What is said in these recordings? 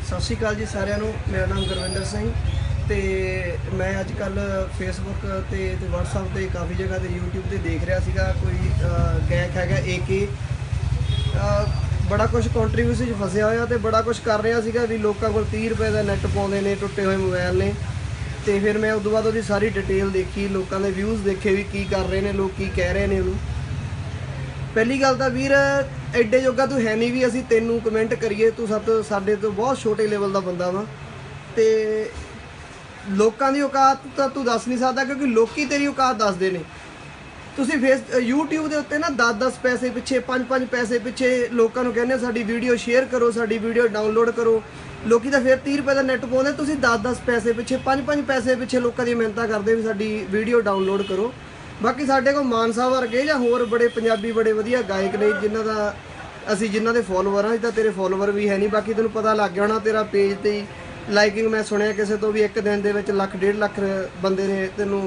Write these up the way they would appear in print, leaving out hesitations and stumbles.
ਸਤਿ ਸ਼੍ਰੀ ਅਕਾਲ ਜੀ ਸਾਰਿਆਂ ਨੂੰ। ਮੇਰਾ ਨਾਮ ਗੁਰਵਿੰਦਰ ਸਿੰਘ ਤੇ ਮੈਂ ਅੱਜ ਕੱਲ ਫੇਸਬੁੱਕ ਤੇ WhatsApp ਤੇ ਕਾਫੀ ਜਗ੍ਹਾ ਤੇ YouTube ਤੇ ਦੇਖ ਰਿਹਾ ਸੀਗਾ ਕੋਈ ਗਾਇਕ ਹੈਗਾ AK ਬੜਾ ਕੁਝ ਕੰਟਰੀਬਿਊਸ਼ਨ 'ਚ ਫਸਿਆ ਹੋਇਆ ਤੇ ਬੜਾ ਕੁਝ ਕਰ ਰਿਹਾ ਸੀਗਾ ਵੀ ਲੋਕਾਂ ਕੋਲ 30 ਰੁਪਏ ਦਾ ਨੈੱਟ ਪਾਉਂਦੇ ਨੇ, ਟੁੱਟੇ ਹੋਏ ਮੋਬਾਈਲ ਨੇ। ਤੇ ਫਿਰ ਮੈਂ ਉਦੋਂ ਬਾਅਦ ਉਹਦੀ ਸਾਰੀ ਡਿਟੇਲ ਦੇਖੀ, ਲੋਕਾਂ ਦੇ ਵਿਊਜ਼ ਦੇਖੇ ਵੀ ਕੀ ਕਰ ਰਹੇ ਨੇ ਲੋਕ, ਕੀ ਕਹਿ ਰਹੇ ਨੇ ਉਹਨੂੰ। ਪਹਿਲੀ ਗੱਲ ਤਾਂ ਵੀਰ ਐਡੇ ਜੋਗਾ ਤੂੰ ਹੈ ਨਹੀਂ ਵੀ ਅਸੀਂ ਤੈਨੂੰ ਕਮੈਂਟ ਕਰੀਏ, ਤੂੰ ਸਾਡੇ ਤੋਂ ਬਹੁਤ ਛੋਟੇ ਲੈਵਲ ਦਾ ਬੰਦਾ ਵਾ ਤੇ ਲੋਕਾਂ ਦੀ ਔਕਾਤ ਤਾਂ ਤੂੰ ਦੱਸ ਨਹੀਂ ਸਕਦਾ ਕਿਉਂਕਿ ਲੋਕੀ ਤੇਰੀ ਔਕਾਤ ਦੱਸਦੇ ਨੇ। ਤੁਸੀਂ YouTube ਦੇ ਉੱਤੇ ਨਾ 10-10 ਪੈਸੇ ਪਿੱਛੇ 5-5 ਪੈਸੇ ਪਿੱਛੇ ਲੋਕਾਂ ਨੂੰ ਕਹਿੰਦੇ ਸਾਡੀ ਵੀਡੀਓ ਸ਼ੇਅਰ ਕਰੋ, ਸਾਡੀ ਵੀਡੀਓ ਡਾਊਨਲੋਡ ਕਰੋ। ਲੋਕੀ ਤਾਂ ਫਿਰ 30 ਰੁਪਏ ਦਾ ਨੈੱਟ ਪਾਉਂਦੇ, ਤੁਸੀਂ 10-10 ਪੈਸੇ ਪਿੱਛੇ 5-5 ਪੈਸੇ ਪਿੱਛੇ ਲੋਕਾਂ ਦੀ ਮਿਹਨਤਾਂ ਕਰਦੇ ਵੀ ਸਾਡੀ ਵੀਡੀਓ ਡਾਊਨਲੋਡ ਕਰੋ। ਬਾਕੀ ਸਾਡੇ ਕੋਲ ਮਾਨ ਸਾਹਿਬ ਵਰਗੇ ਜਾਂ ਹੋਰ ਬੜੇ ਪੰਜਾਬੀ ਬੜੇ ਵਧੀਆ ਗਾਇਕ ਨੇ ਜਿਨ੍ਹਾਂ ਦੇ ਫੋਲੋਵਰ ਆ। ਤਾਂ ਤੇਰੇ ਫੋਲੋਵਰ ਵੀ ਹੈ ਨਹੀਂ, ਬਾਕੀ ਤੈਨੂੰ ਪਤਾ ਲੱਗ ਗਿਆ ਹੋਣਾ ਤੇਰਾ ਪੇਜ ਤੇ ਲਾਈਕਿੰਗ ਮੈਂ ਸੁਣਿਆ ਕਿਸੇ ਤੋਂ ਵੀ ਇੱਕ ਦਿਨ ਦੇ ਵਿੱਚ 1.5 ਲੱਖ ਬੰਦੇ ਨੇ ਤੈਨੂੰ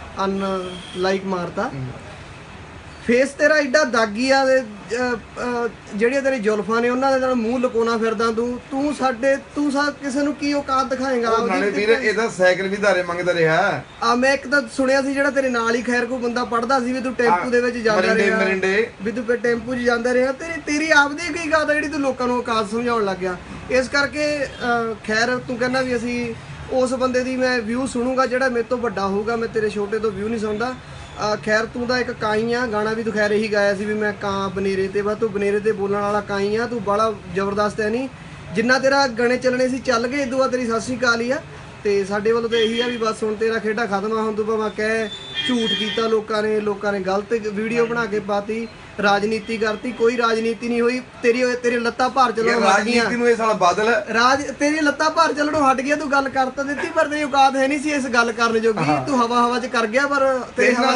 ਲਾਈਕ ਮਾਰਤਾ। ਫੇਸ ਤੇਰਾ ਐਡਾ ਦਾਗੀ ਆ, ਜਿਹੜੀਆਂ ਤੇਰੀ ਜ਼ੁਲਫਾਂ ਨੇ ਉਹਨਾਂ ਦੇ ਨਾਲ ਮੂੰਹ ਲੁਕਾਉਣਾ ਫਿਰਦਾ ਤੂੰ ਕਿਸੇ ਨੂੰ ਕੀ ਔਕਾਤ ਦਿਖਾਏਗਾ? ਨਾਲੇ ਵੀਰ ਇਹਦਾ ਸਾਈਕਲ ਵੀ ਧਾਰੇ ਮੰਗਦਾ ਰਿਹਾ। ਮੈਂ ਇੱਕ ਤਾਂ ਸੁਣਿਆ ਸੀ ਜਿਹੜਾ ਤੇਰੇ ਨਾਲ ਹੀ ਖੈਰ ਕੋਈ ਬੰਦਾ ਪੜਦਾ ਸੀ ਵੀ ਤੂੰ ਟੈਂਪੂ ਦੇ ਵਿੱਚ ਜਾਂਦਾ ਰਿਹਾ, ਵੀ ਤੂੰ ਟੈਂਪੂ 'ਚ ਜਾਂਦਾ ਰਿਹਾ। ਤੇਰੀ ਆਪਦੀ ਕੀ ਗੱਲ ਆ ਜਿਹੜੀ ਤੂੰ ਲੋਕਾਂ ਨੂੰ ਔਕਾਤ ਸਮਝਾਉਣ ਲੱਗ ਗਿਆ? ਇਸ ਕਰਕੇ ਖੈਰ ਤੂੰ ਕਹਿੰਦਾ ਵੀ ਅਸੀਂ ਉਸ ਬੰਦੇ ਦੀ ਮੈਂ ਵਿਊ ਸੁਣੂਗਾ ਜਿਹੜਾ ਮੇਰੇ ਤੋਂ ਵੱਡਾ ਹੋਊਗਾ, ਮੈਂ ਤੇਰੇ ਛੋਟੇ ਤੋਂ ਵਿਊ ਨਹੀਂ ਸੁਣਦਾ। ਖੈਰ ਤੂੰ ਤਾਂ ਇੱਕ ਕਾਈ ਆ, ਗਾਣਾ ਵੀ ਤੂੰ ਖੈਰ ਇਹੀ ਗਾਇਆ ਸੀ ਵੀ ਮੈਂ ਕਾਂ ਬਨੇਰੇ ਤੇ, ਬਸ ਤੂੰ ਬਨੇਰੇ ਤੇ ਬੋਲਣ ਵਾਲਾ ਕਾਈ ਆ, ਤੂੰ ਬੜਾ ਜ਼ਬਰਦਸਤ ਹੈ ਨਹੀਂ। ਜਿੰਨਾ ਤੇਰਾ ਗਾਣੇ ਚੱਲਣੇ ਸੀ ਚੱਲ ਗਏ, ਇਦੋਂ ਬਾਅਦ ਤੇਰੀ ਸਤਿ ਸ਼੍ਰੀ ਅਕਾਲ ਹੀ ਆ। ਤੇ ਸਾਡੇ ਵੱਲੋਂ ਤਾਂ ਇਹੀ ਆ ਵੀ ਬਸ ਹੁਣ ਤੇਰਾ ਖੇਡਾ ਖਤਮ ਆ। ਹੁਣ ਤੂੰ ਭਾਵੇਂ ਕਹਿ ਝੂਠ ਕੀਤਾ ਲੋਕਾਂ ਨੇ ਗਲਤ ਵੀਡੀਓ ਬਣਾ ਕੇ ਪਾਤੀ, ਰਾਜਨੀਤੀ ਕਰਤੀ। ਕੋਈ ਰਾਜਨੀਤੀ ਨਹੀਂ ਹੋਈ, ਤੇਰੀ ਲੱਤਾਂ ਭਾਰ ਚੱਲਣੋਂ ਹਟ ਗਈਆਂ। ਰਾਜਨੀਤੀ ਨੂੰ ਇਹ ਸਾਲਾ ਬਾਦਲ ਤੇਰੀ ਲੱਤਾਂ ਭਾਰ ਚੱਲਣੋਂ ਹਟ ਗਿਆ, ਤੂੰ ਗੱਲ ਕਰ ਤਾਂ ਦਿੱਤੀ ਪਰ ਤੇਰੀ ਔਕਾਤ ਹੈ ਨਹੀਂ ਸੀ ਇਸ ਗੱਲ ਕਰਨ ਜੋਗੀ। ਤੂੰ ਹਵਾ 'ਚ ਕਰ ਗਿਆ ਪਰ ਤੇਰੇ ਨਾਲ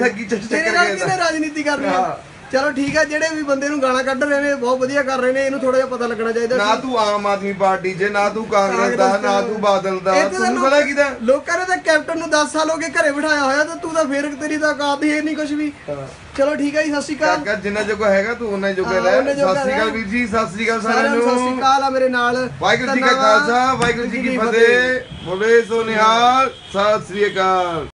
ਰਾਜਨੀਤੀ ਕਰਨੀ ਆ। ਚਲੋ ਠੀਕ ਆ, ਜਿਹੜੇ ਵੀ ਬੰਦੇ ਨੂੰ ਗਾਲਾਂ ਕੱਢ ਰਹੇ ਨੇ ਬਹੁਤ ਵਧੀਆ ਕਰ ਰਹੇ ਨੇ, ਇਹਨੂੰ ਥੋੜਾ ਜਿਹਾ ਪਤਾ ਲੱਗਣਾ ਚਾਹੀਦਾ। ਨਾ ਤੂੰ ਆਮ ਆਦਮੀ ਪਾਰਟੀ 'ਚ, ਨਾ ਤੂੰ ਕਾਂਗਰਸ ਦਾ, ਨਾ ਤੂੰ ਬਾਦਲ ਦਾ, ਤੂੰ ਭਲਾ ਕਿਹਦਾ? ਲੋਕਾਂ ਨੇ ਤਾਂ ਕੈਪਟਨ ਨੂੰ 10 ਸਾਲ ਹੋ ਗਏ ਘਰੇ ਬਿਠਾਇਆ ਹੋਇਆ ਤੇ ਤੂੰ ਤਾਂ ਫੇਰ ਤੇਰੀ ਤਾਂ ਔਕਾਤ ਹੀ ਨਹੀਂ ਕੁਝ ਵੀ। ਚਲੋ ਠੀਕ ਹੈ ਜੀ, ਸਤਿ ਸ਼੍ਰੀ ਅਕਾਲ। ਕਾਕਾ ਜਿੰਨਾ ਜੋਗਾ ਹੈਗਾ ਤੂੰ ਉਹਨਾਂ ਜੋਗਾ ਲੈ। ਸਤਿ ਸ਼੍ਰੀ ਅਕਾਲ ਵੀਰ ਜੀ, ਸਤਿ ਸ਼੍ਰੀ ਅਕਾਲ ਸਾਰਿਆਂ ਨੂੰ। ਸਤਿ ਸ਼੍ਰੀ ਅਕਾਲ ਆ ਮੇਰੇ ਨਾਲ। ਵਾਹਿਗੁਰੂ ਜੀ ਕਾ ਖਾਲਸਾ, ਵਾਹਿਗੁਰੂ ਜੀ ਕੀ ਫਤਿਹ। ਬੋਲੇ ਸੋ ਨਿਹਾਲ, ਸਤਿ ਸ਼੍ਰੀ ਅਕਾਲ।